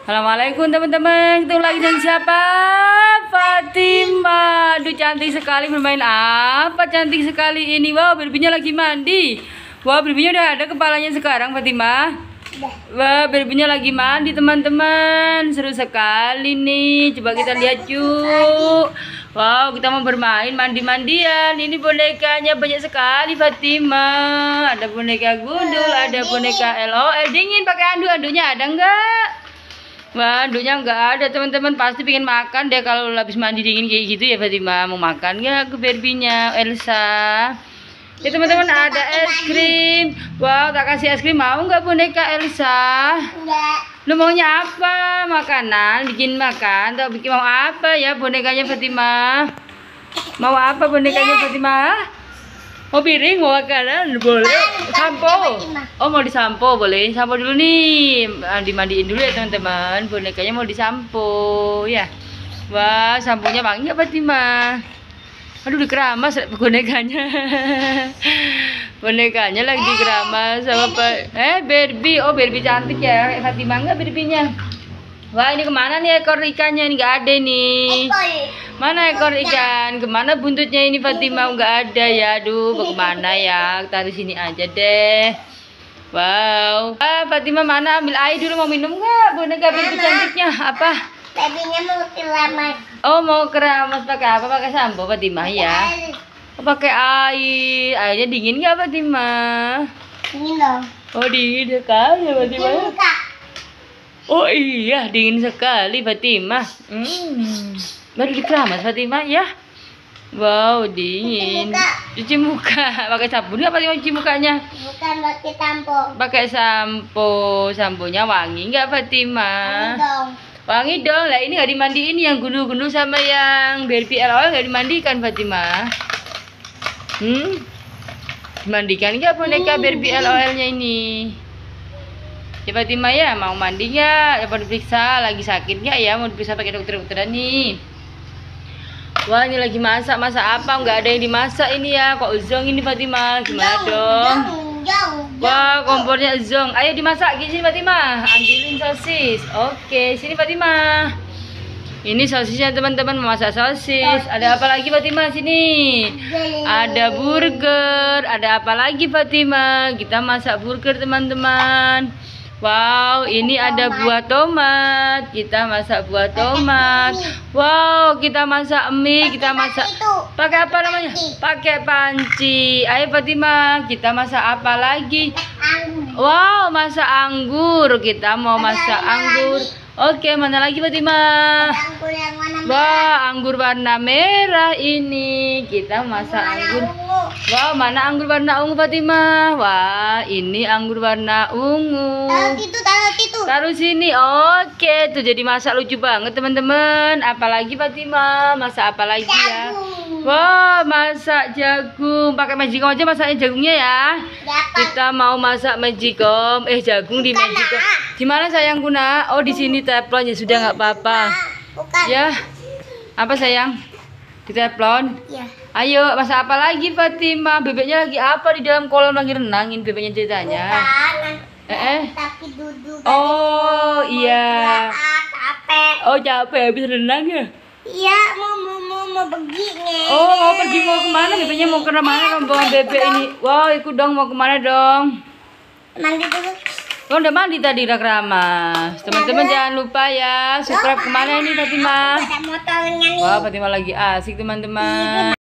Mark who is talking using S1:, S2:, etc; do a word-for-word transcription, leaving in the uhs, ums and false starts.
S1: Assalamualaikum teman-teman. Ketemu lagi dengan siapa? Fatima. Aduh cantik sekali bermain apa? Cantik sekali ini. Wow, babynya lagi mandi. Wow, babynya udah ada kepalanya sekarang Fatima. Wah, babynya lagi mandi teman-teman. Seru sekali nih. Coba kita lihat yuk. Wow, kita mau bermain mandi-mandian. Ini bonekanya banyak sekali Fatima. Ada boneka gundul, ada boneka L O L. Dingin pakai andu-andunya ada enggak? Wah, andunya enggak ada teman-teman. Pasti pengen makan deh kalau habis mandi dingin kayak gitu ya Fatima. Mau makan nggak ke Barbie-nya Elsa? Ya teman-teman, ada es krim. Wow, tak kasih es krim. Mau nggak boneka Elsa?
S2: Enggak.
S1: Lu maunya apa? Makanan? Bikin makan? Atau bikin mau apa ya bonekanya Fatima? Mau apa bonekanya Fatima? Mau piring? Mau makanan? Boleh. Sampo? Oh, mau disampo? Boleh. Sampo dulu nih. Dimandiin dulu ya teman-teman. Bonekanya mau disampo ya. Wah, samponya wangi nggak Fatima? Aduh, dikeramas bonekanya. Bonekanya lagi dikeramas sama Pak. Eh, Barbie. Oh, Barbie cantik ya. Kayak Fatima enggak Barbie-nya? Wah, ini kemana nih ekor ikannya? Ini nggak ada nih. Mana ekor ikan? Kemana buntutnya ini Fatima? Nggak ada ya. Aduh, mau kemana ya? Taruh sini aja deh. Wow. Ah, Fatima mana? Ambil air dulu. Mau minum nggak? Boneka Barbie cantiknya. Apa?
S2: Babynya mau keramas.
S1: Oh, mau keramas pakai apa? Pakai sampo Fatima ya? Oh, pakai air. Airnya dingin nggak Fatima?
S2: Ini loh.
S1: Oh, dingin sekali Fatima.
S2: Ini buka.
S1: Oh iya, dingin sekali Fatima. Hmm. Baru dikeramas Fatima ya. Wow, dingin. Cuci muka. Pakai sabun nggak Fatima cuci mukanya?
S2: Bukan pakai sampo.
S1: Pakai sampo. Samponya wangi nggak Fatima?
S2: Ini dong.
S1: Wangi dong. Lah ini nggak dimandiin yang gundu-gundu sama yang Barbie L O L nggak dimandikan Fatima? Hmm. Dimandikan nggak boneka Barbie L O L-nya ini? Ya Fatima ya, mau mandi nggak? Ya mau diperiksa, lagi sakit nggak ya? Mau diperiksa pakai dokter-dokteran nih. Wah, ini lagi masak, masak apa? Nggak ada yang dimasak ini ya. Kok zong ini Fatima? Gimana dong? Wah, kompornya zong. Ayo dimasak di sini Fatima. Ambilin sosis. Oke, sini Fatima. Ini sosisnya teman-teman, memasak sosis. Ada apa lagi Fatima sini? Ada burger. Ada apa lagi Fatima? Kita masak burger teman-teman. Wow, ini ada buah tomat. Kita masak buah tomat. Wow, kita masak mie. Kita masak pakai apa namanya? Pakai panci. Ayo Fatima, kita masak apa lagi? Wow, masak anggur. Kita mau masak anggur. Oke, mana lagi Fatima?
S2: Anggur yang warna merah.
S1: Wah, anggur warna merah ini. Kita masak anggur. Wow, mana anggur warna ungu Fatima? Wah, ini anggur warna ungu.
S2: Taruh situ, taruh situ.
S1: Taruh sini. Oke, tuh jadi masak lucu banget teman-teman. Apalagi Fatima? Masak apa lagi ya? Wah, masak jagung. Pakai magicom aja masaknya jagungnya ya. Kita mau masak magicom. Eh, jagung di magicom. Di mana sayangku nak? Oh, di sini teflon ya sudah nggak apa-apa.
S2: Bukan.
S1: Ya. Apa sayang? Di teflon.
S2: Ya.
S1: Ayo, masak apa lagi Fatima? Bebeknya lagi apa di dalam kolam lagi renangin bebeknya ceritanya?
S2: Bukan.
S1: Eh, eh.
S2: Tapi duduk.
S1: Oh, iya.
S2: Capek.
S1: Oh, capek habis renang ya?
S2: Iya, mau mau mau mau pergi nih.
S1: Oh, mau pergi mau kemana? Bebeknya mau ke mana rombongan bebek ini? Wow, ikut dong, mau kemana dong?
S2: Mandi dulu.
S1: Oh, udah mandi tadi udah keramas. Teman-teman jangan lupa ya, subscribe kemana ini Fatima?
S2: Ada motornya nih.
S1: Wah, Fatima lagi asik teman-teman.